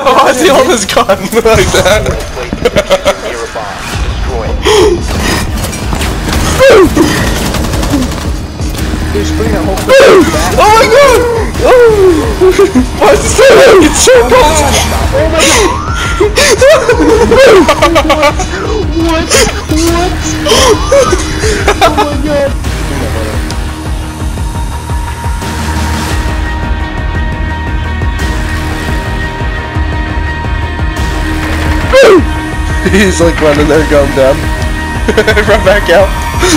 Oh, I see on his gun like that. Oh my god! Why is this thing in circles? What? Oh my god! He's like running there, going down. Run back out.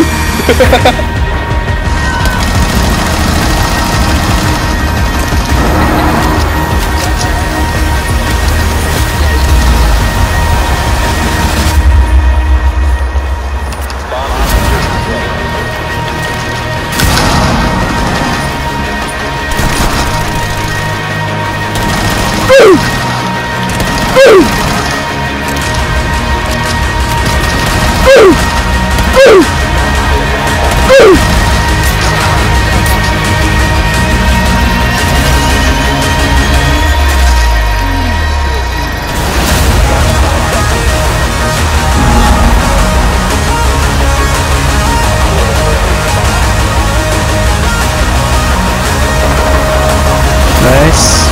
Nice.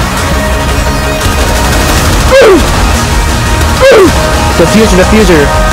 Diffuser.